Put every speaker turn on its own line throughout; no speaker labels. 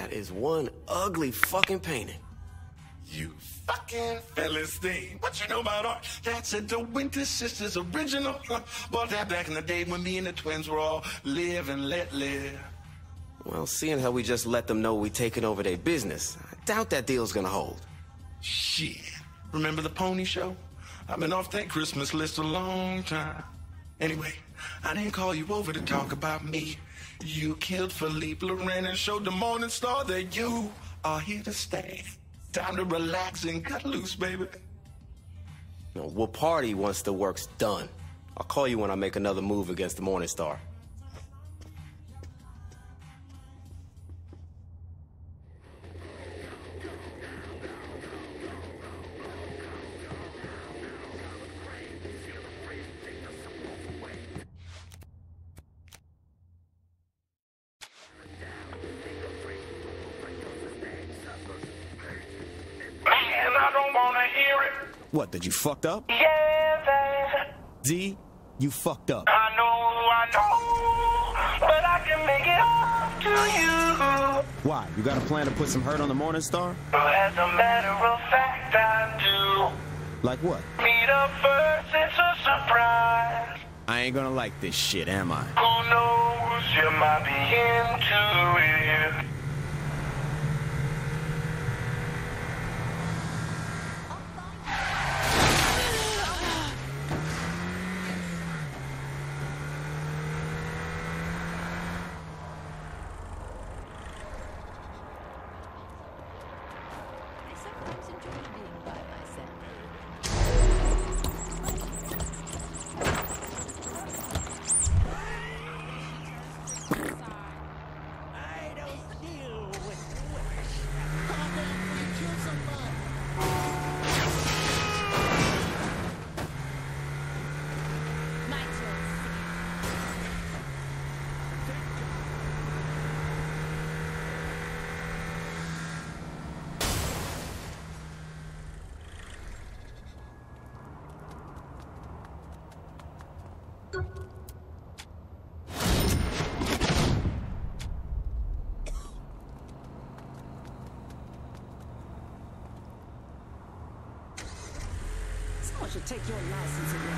That is one ugly fucking painting.
You fucking Philistine. What you know about art? That's a DeWinter Sisters original. Bought that back in the day when me and the twins were all live and let live.
Well, seeing how we just let them know we taking over their business, I doubt that deal's gonna hold.
Shit. Remember the pony show? I've been off that Christmas list a long time. Anyway, I didn't call you over to talk about me. You killed Philippe Loren and showed the Morning Star that you are here to stay. Time to relax and cut loose, baby.
No, we'll party once the work's done. I'll call you when I make another move against the Morning Star.
What, did you fucked up?
Yeah,
Z, you fucked up.
I know, but I can make it up to you.
Why? You got a plan to put some hurt on the Morning Star?
As a matter of fact, I do.
Like what?
Meet up first, it's a surprise.
I ain't gonna like this shit, am I?
Who knows, you might be into it.
Someone should take your license away.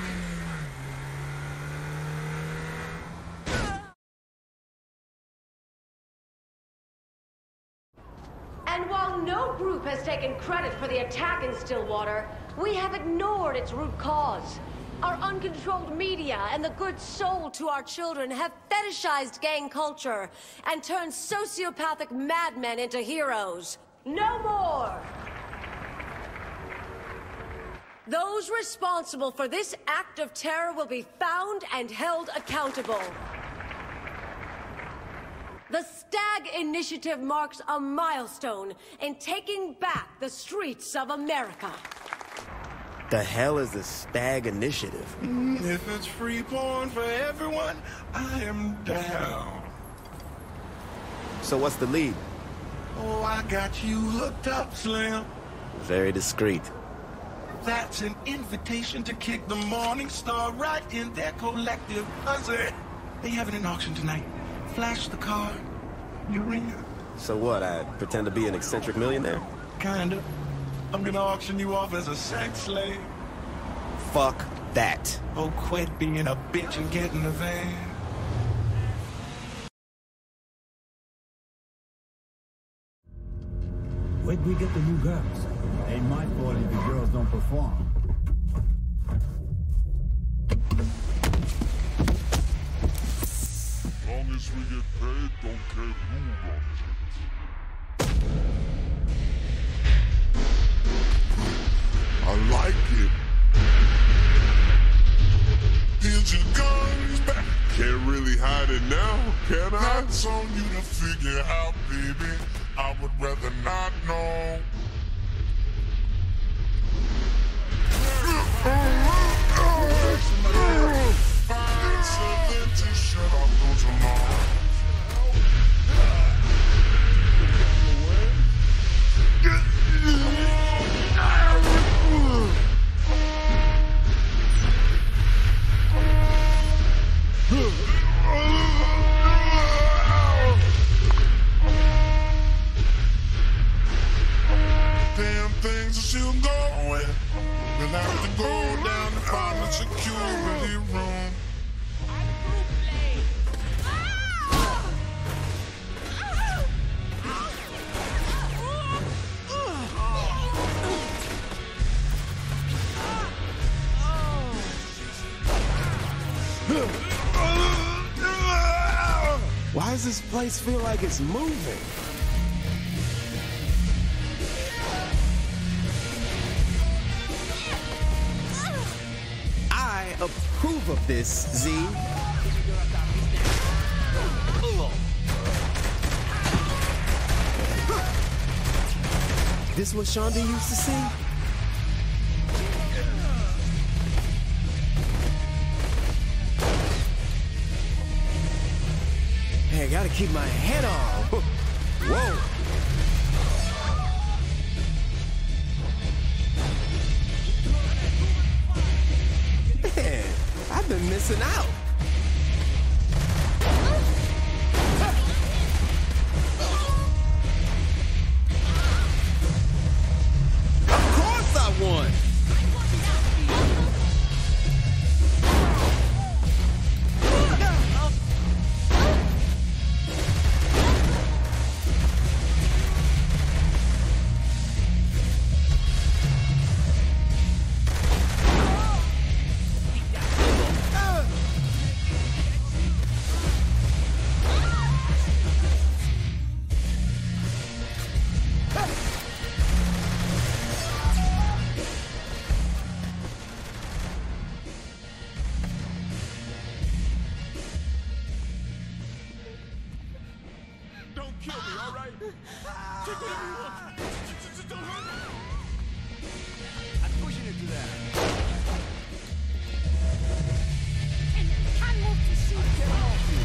And while no group has taken credit for the attack in Stillwater, we have ignored its root cause. Our uncontrolled media and the good soul to our children have fetishized gang culture and turned sociopathic madmen into heroes. No more! Those responsible for this act of terror will be found and held accountable. The Stag Initiative marks a milestone in taking back the streets of America.
The hell is the Stag Initiative?
If it's free porn for everyone, I am down.
So what's the lead?
Oh, I got you hooked up, Slim.
Very discreet.
That's an invitation to kick the Morning Star right in their collective pussy. They having an auction tonight. Flash the card. You ring it.
So what, I pretend to be an eccentric millionaire?
Kinda. I'm gonna auction you off as a sex slave.
Fuck that.
Oh, quit being a bitch and get in the van.
Where'd we get the new girls? Ain't my fault if the girls don't perform.
Long as we get paid, don't care who runs it. I like it. Here's your guns back. Can't really hide it now, can I? That's on you to figure out, baby. I would rather not know. Find something to shut off those alarms.
does this place feel like it's moving? I approve of this, Z. This what Shonda used to see? Hey, I gotta keep my head on. Whoa. Man, I've been missing out. Of course I won.
Kill me, all right? Just don't hurt me.
I'm pushing it to that.
And can't move to shoot.
Get off you.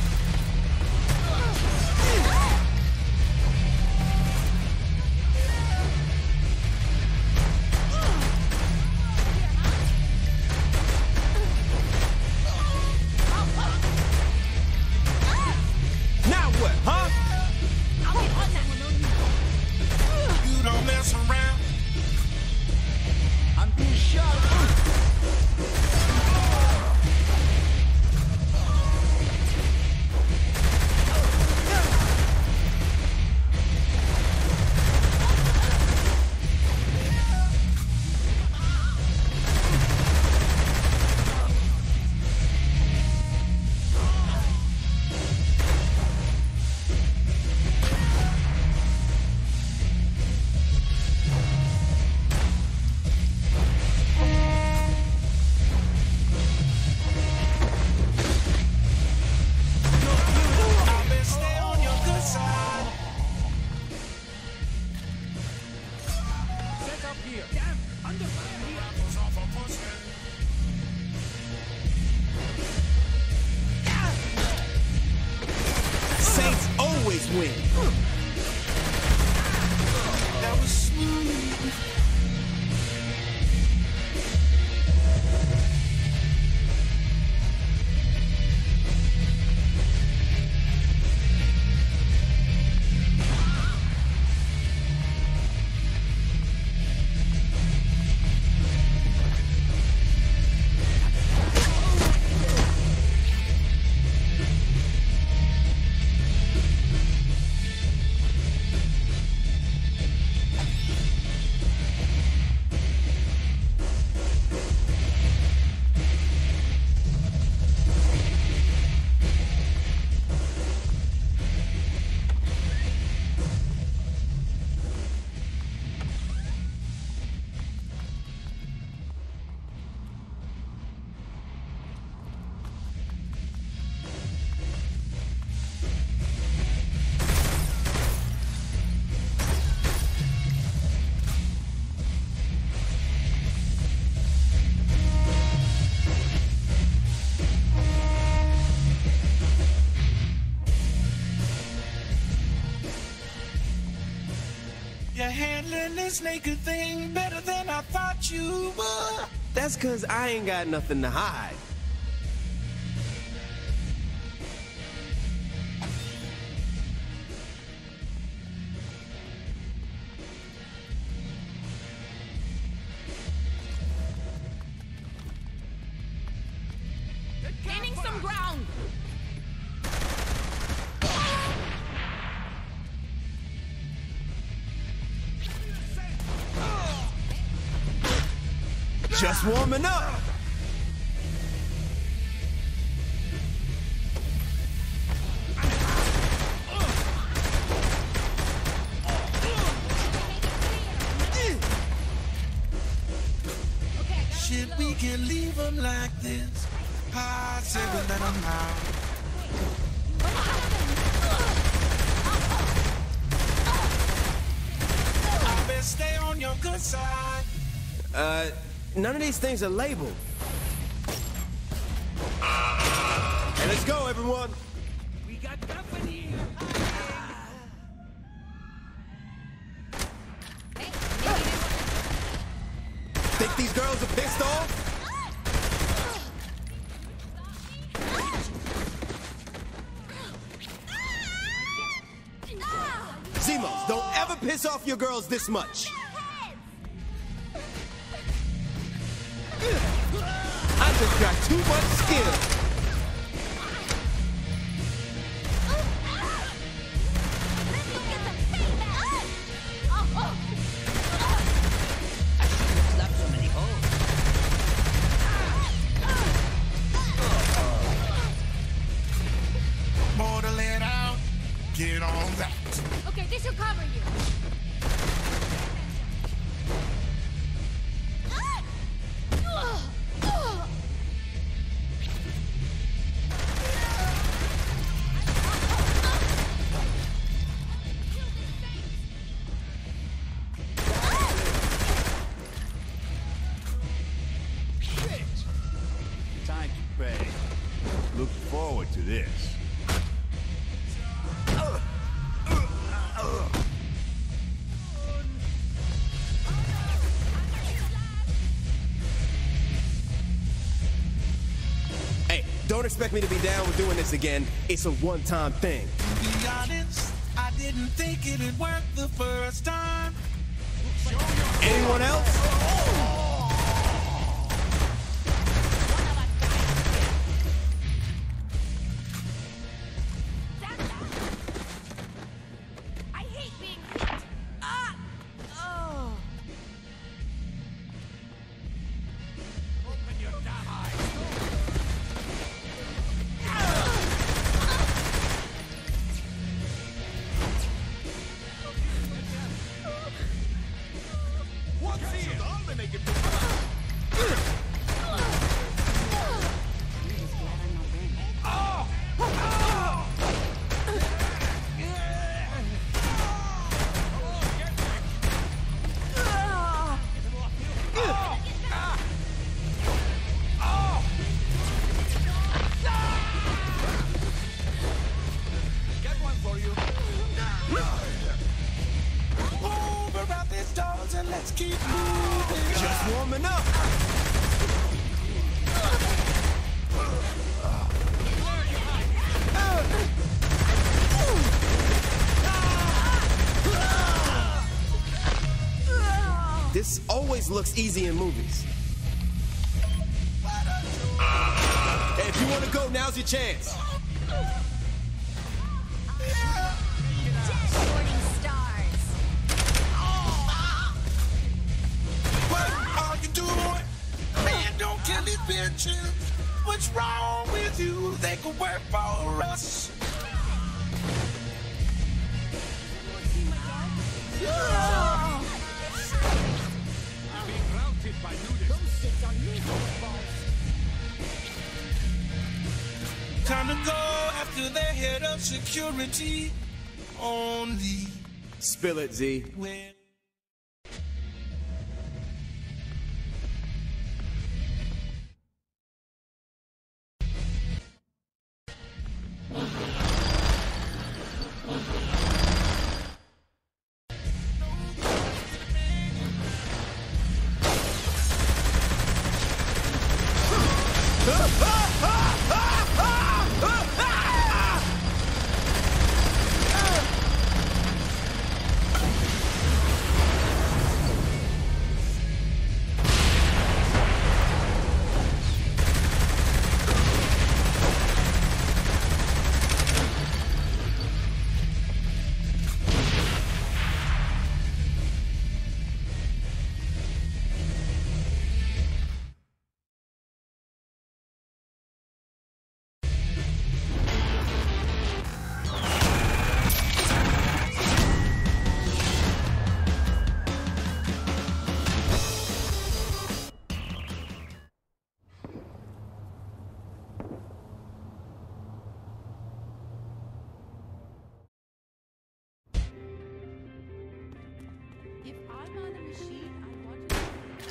Now what, huh?
You don't mess around.
I'm being shot. Saints always win.
That was smooth. You're handling this naked thing better than I thought you would.
That's cause I ain't got nothing to hide.
Gaining some ground.
Just warming up.
can't leave them like this. I said we let them out. I better stay on your good side.
None of these things are labeled. Hey, let's go, everyone.
We got company.
Think these girls are pissed off? Zemos, don't ever piss off your girls this much. I just got too much skill.
More to let out. Get on that.
Okay, this will cover you.
Time to pay. Look forward to this.
Hey, don't expect me to be down with doing this again. It's a one-time thing.
To be honest, I didn't think it'd work the first time.
Anyone else?
I hate being hit. Ah! Oh.
Open your damn eyes. What's here? Get one for you.
Over out these doors and let's keep moving.
Just warming up. This always looks easy in movies. Hey, if you want to go, now's your chance.
Shooting stars.
What are you doing? Man, don't kill these bitches. What's wrong with you? They could work for us.
Being routed by nudists.
Those shits are lethal balls.
Time to go after the head of security. Only
Spill it, Z.
when.
machine. I want to.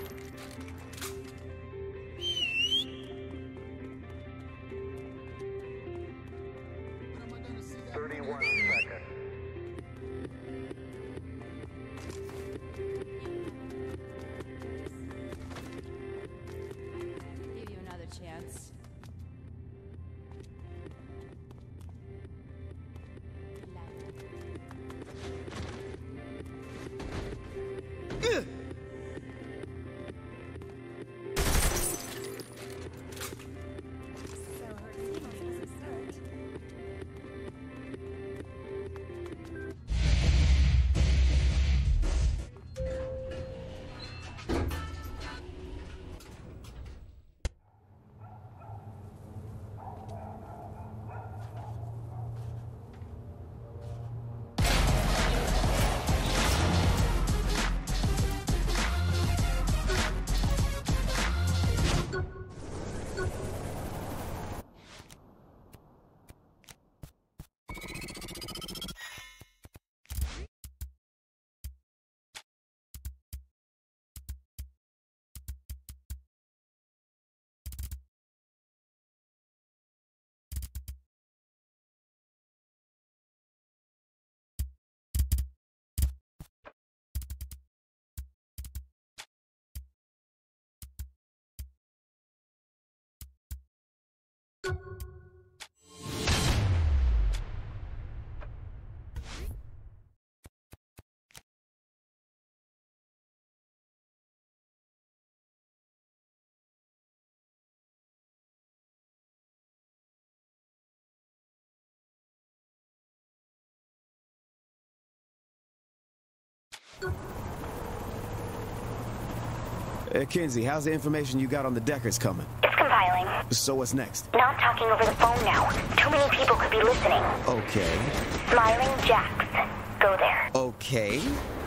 31 seconds.
Give you another chance.
Kinsey, how's the information you got on the Deckers coming?
It's compiling.
So what's next?
Not talking over the phone now. Too many people could be listening.
Okay.
Smiling Jacks. Go there.
Okay.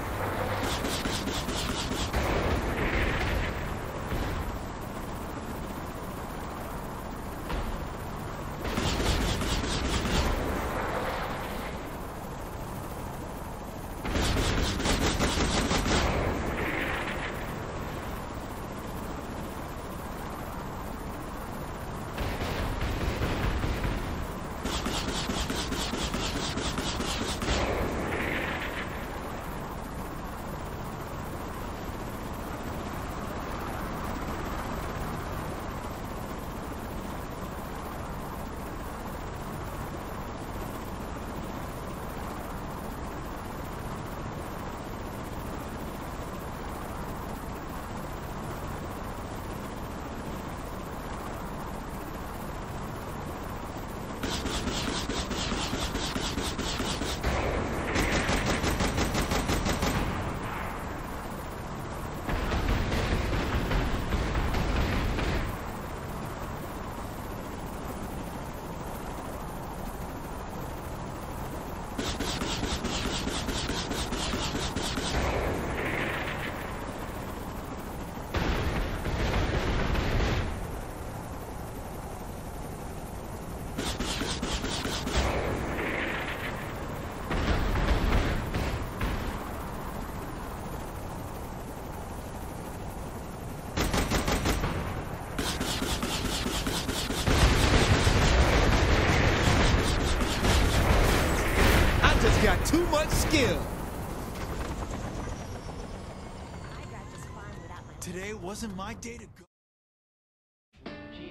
Got too much skill.
Today wasn't my day to go.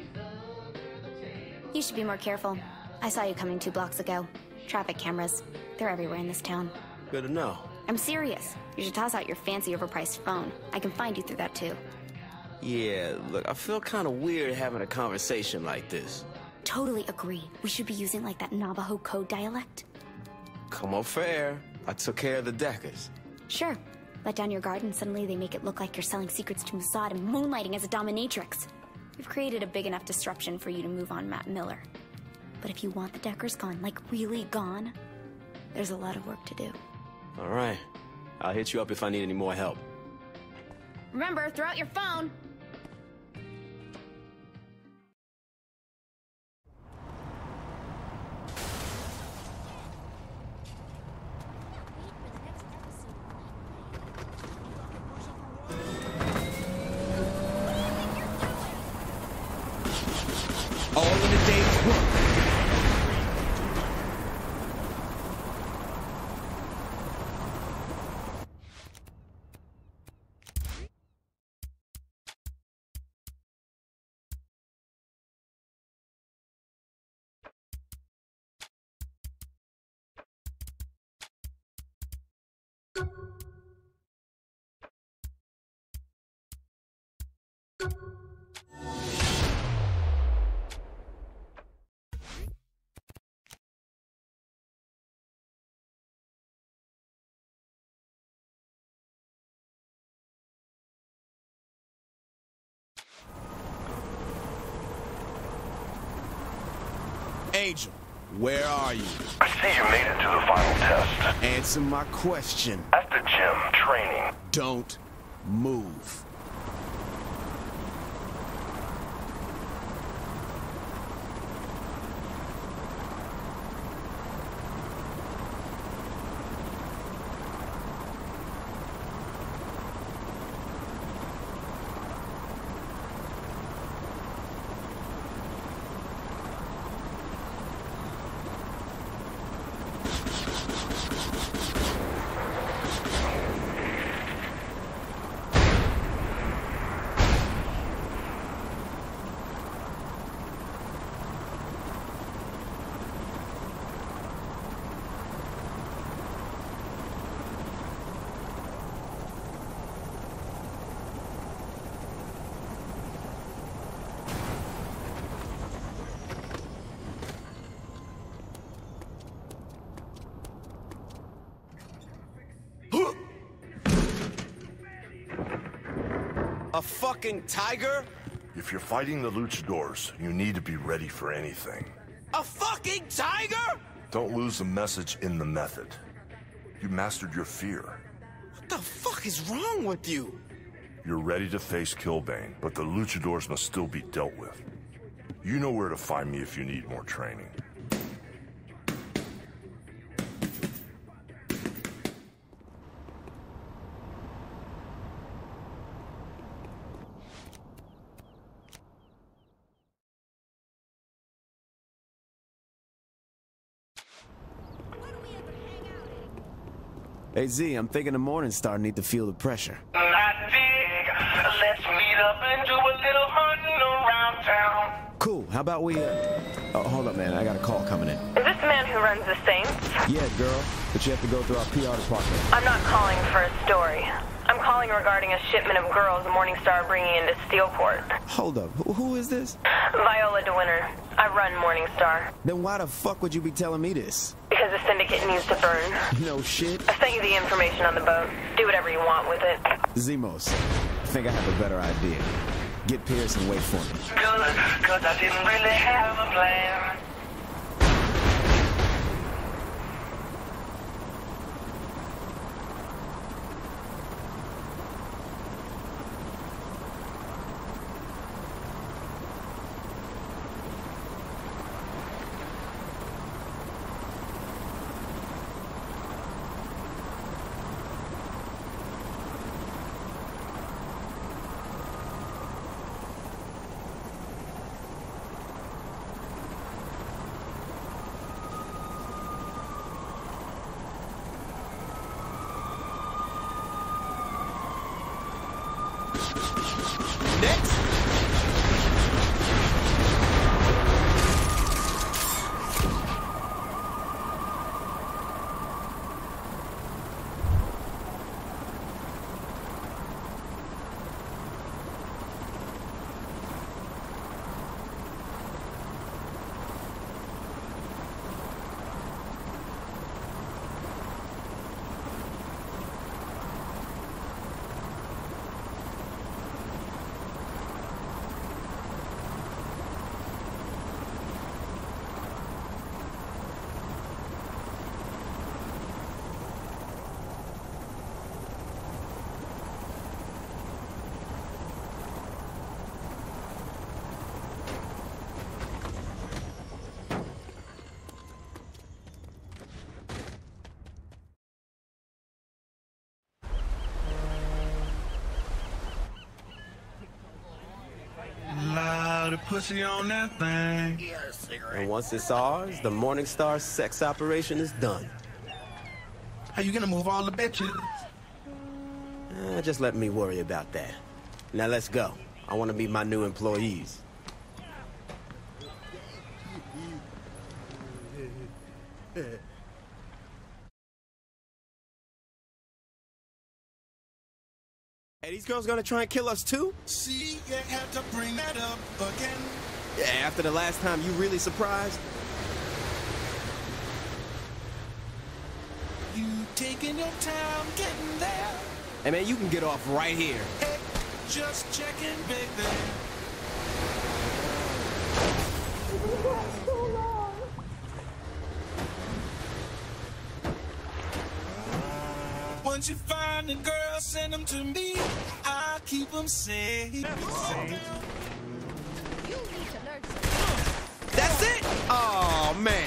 You should be more careful. I saw you coming 2 blocks ago. Traffic cameras. They're everywhere in this town.
Good to know.
I'm serious. You should toss out your fancy overpriced phone. I can find you through that too.
Yeah, look, I feel kind of weird having a conversation like this.
Totally agree. We should be using like that Navajo code dialect.
Come on, fair. I took care of the Deckers.
Sure. Let down your guard and suddenly they make it look like you're selling secrets to Mossad and moonlighting as a dominatrix. We've created a big enough disruption for you to move on Matt Miller. But if you want the Deckers gone, like really gone, there's a lot of work to do.
All right. I'll hit you up if I need any more help.
Remember, throw out your phone!
Angel, where are you?
I see you made it to the final test.
Answer my question.
At the gym, training.
Don't move. A fucking tiger?
If you're fighting the luchadors, you need to be ready for anything.
A fucking tiger?
Don't lose the message in the method. You mastered your fear.
What the fuck is wrong with you?
You're ready to face Killbane, but the luchadors must still be dealt with. You know where to find me if you need more training.
Hey Z, I'm thinking the Morning Star need to feel the pressure.
I dig. Let's meet up and do a little hunting around town.
Cool, how about we, Oh, hold up, man, I got a call coming in.
Is this the man who runs the Saints?
Yeah, girl, but you have to go through our PR department.
I'm not calling for a story. I'm calling regarding a shipment of girls the Morning Star bringing into Steelport.
Hold up, who is this?
Viola DeWinter. I run Morning Star.
Then why the fuck would you be telling me this?
Because the syndicate needs to burn.
No shit.
I sent you the information on the boat. Do whatever you want with it.
Zemos, I think I have a better idea. Get Pierce and wait for me.
Good, cause I didn't really have a plan.
Next!
Lot of pussy on that thing.
And once it's ours, the Morning Star sex operation is done.
How you gonna move all the bitches?
Just let me worry about that. Now let's go. I want to meet my new employees.
Hey, these girls gonna try and kill us too?
See, you had to bring that up again.
Yeah, after the last time, you really surprised?
You taking your time getting there.
Hey man, you can get off right here.
Hey, just checking, baby. Once you find a girl, send them to me. I'll keep them safe.
You need to learn something.
That's it? Oh man.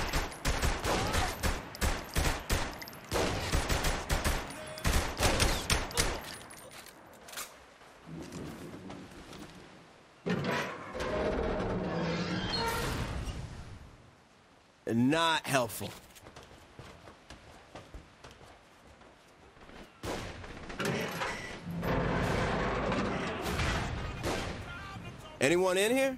Not helpful. Anyone in here?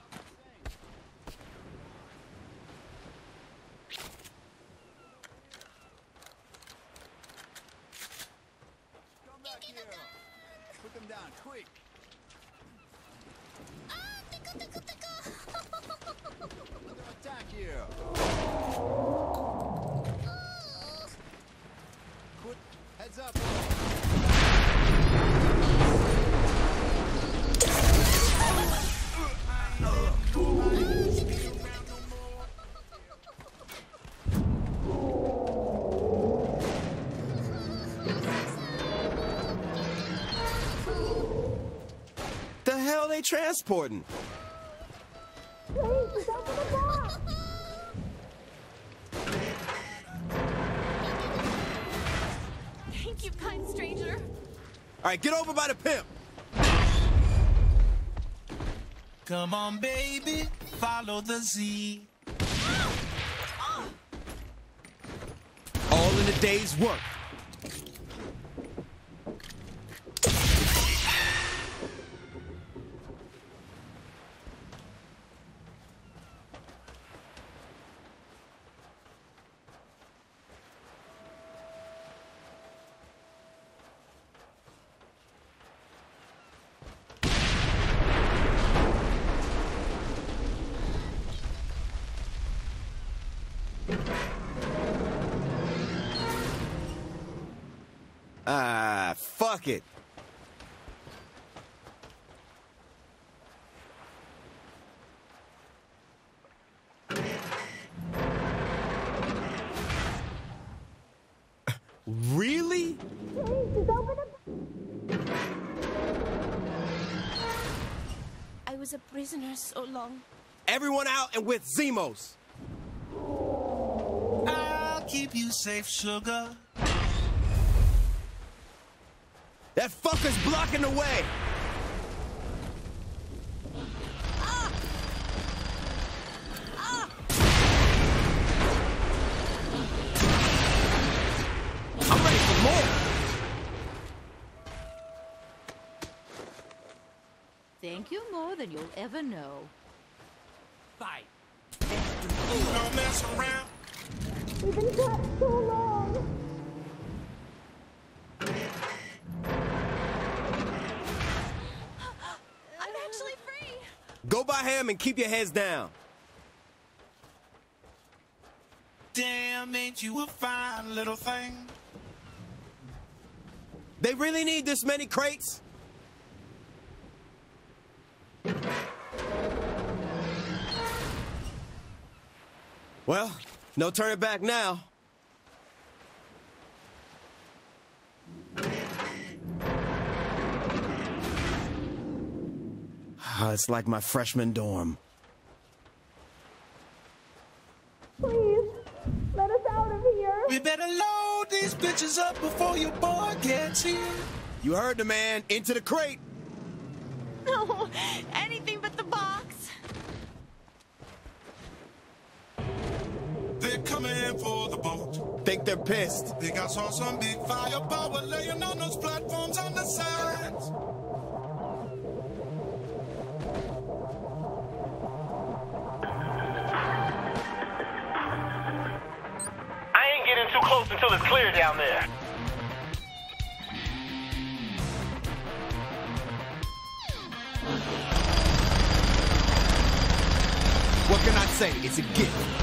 Come back here. Put them down, quick. Attack here. Put heads up.
The hell they transporting?
Thank you, kind stranger.
All right, get over by the pimp.
Come on, baby, follow the Z.
All in a day's work. Ah, fuck it. Really?
I was a prisoner so long.
Everyone out and with Zemos.
I'll keep you safe, sugar.
That fucker's blocking the way. I'm ready for more.
Thank you more than you'll ever know.
Fight. Don't mess around.
We've been trapped so long.
I'm actually free.
Go by him and keep your heads down.
Damn, ain't you a fine little thing?
They really need this many crates? Well, no turning back now. It's like my freshman dorm.
Please, let us out of here.
We better load these bitches up before your boy gets here.
You heard the man. Into the crate.
No, anything but the box.
They're coming for the boat.
Think they're pissed.
Think I saw some big firepower laying on those platforms on the sides.
I ain't getting too close until it's clear down there.
What can I say? It's a gift.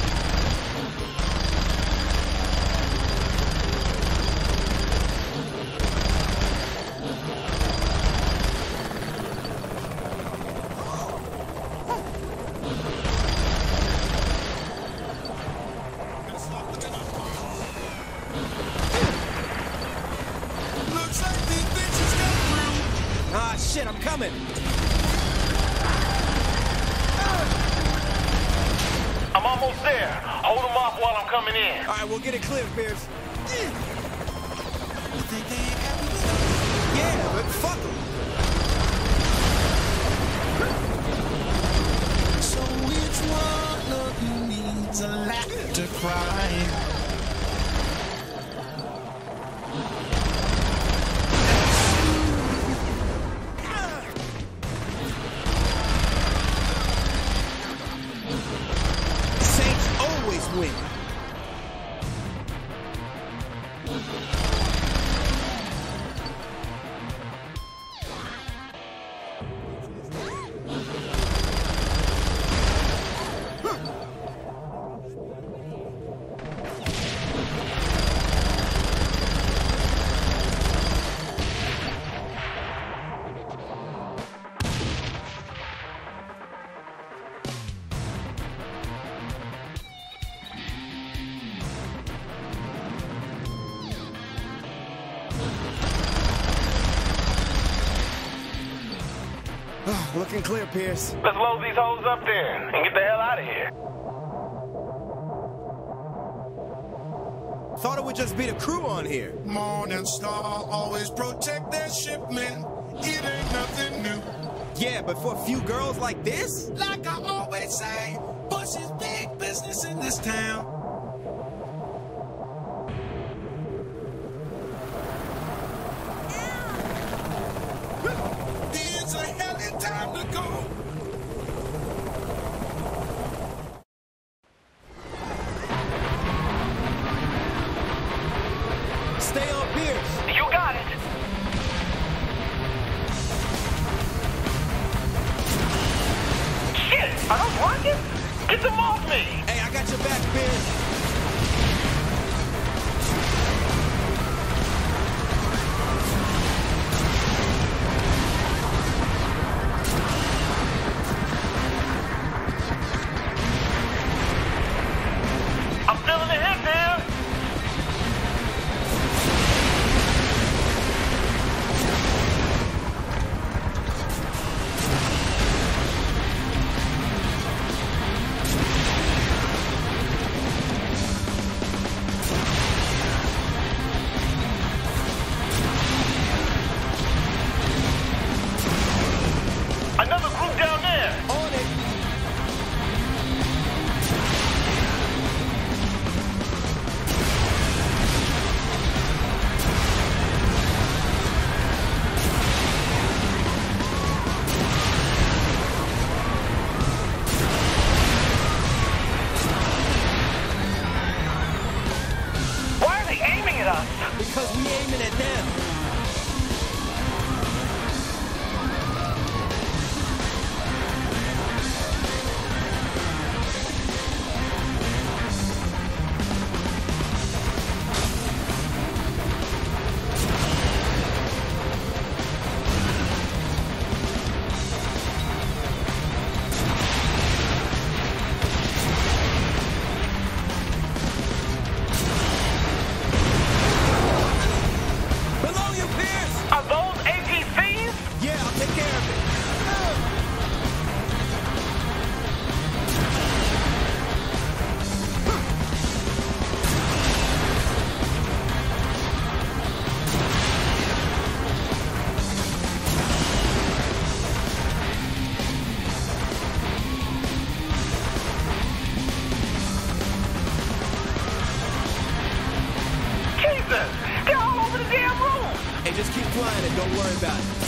Shit, I'm coming!
I'm almost there. Hold them off while I'm coming in.
Alright, we'll get it clear, Pierce. Yeah, but fuck them.
So which one of you needs a laugh to cry?
Win. Looking clear, Pierce.
Let's load these hoes up then and get the hell out of here.
Thought it would just be the crew on here.
Morning Star always protect their shipment. It ain't nothing new.
Yeah, but for a few girls like this?
Like I always say, Bush is big business in this town. It's a hell of time to go.
Stay on Pierce.
You got it. Shit, are those rockets? Get them off me.
Hey, I got your back, Pierce.
I'm feeling the hit there. Another group down there.
On it.
Why are they aiming at us?
Because we aiming at them. Below you, Pierce!
Are those APCs?
Yeah, I'll take care of it.
Jesus! They're all over the damn room!
Hey, just keep flying and don't worry about it.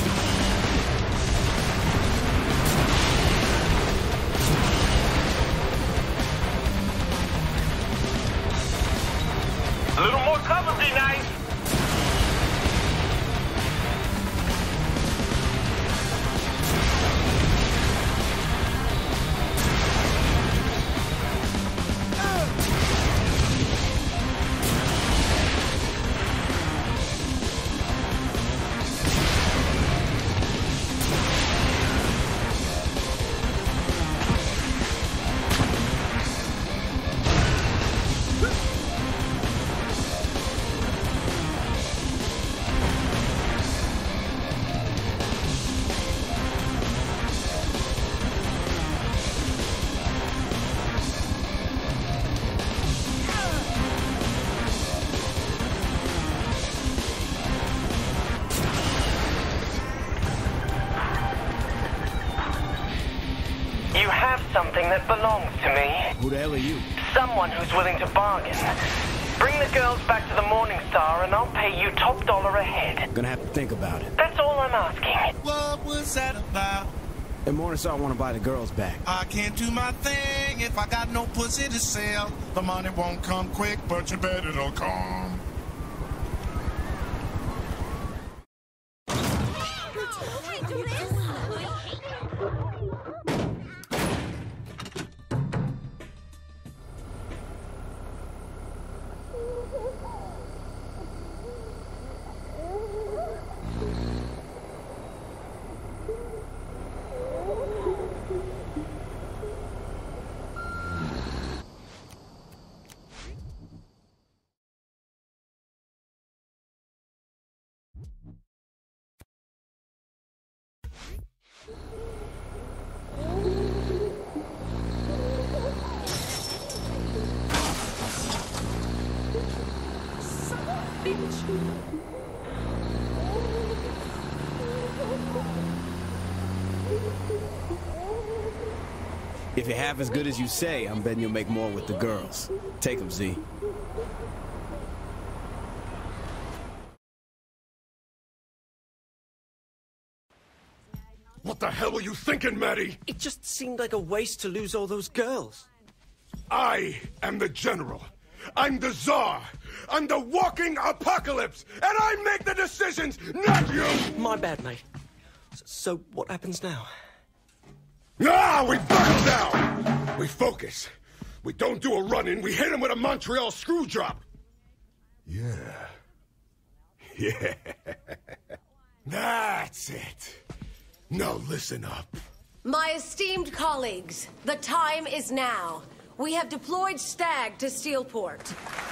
A little more cover be nice.
that belongs to me.
Who the hell are you?
Someone who's willing to bargain. Bring the girls back to the Morning Star and I'll pay you top dollar a head.
Gonna have to think about it.
That's all I'm asking.
What was that about?
And Morning Star want to buy the girls back.
I can't do my thing if I got no pussy to sell. The money won't come quick, but you bet it'll come.
If you're half as good as you say, I'm betting you'll make more with the girls. Take them, Z.
What the hell were you thinking, Maddie?
It just seemed like a waste to lose all those girls.
I am the general. I'm the czar. I'm the walking apocalypse. And I make the decisions, not you!
My bad, mate. So what happens now?
Ah, we buckle down! We focus. We don't do a run-in. We hit him with a Montreal screw drop. Yeah. Yeah. That's it. Now listen up.
My esteemed colleagues, the time is now. We have deployed Stag to Steelport.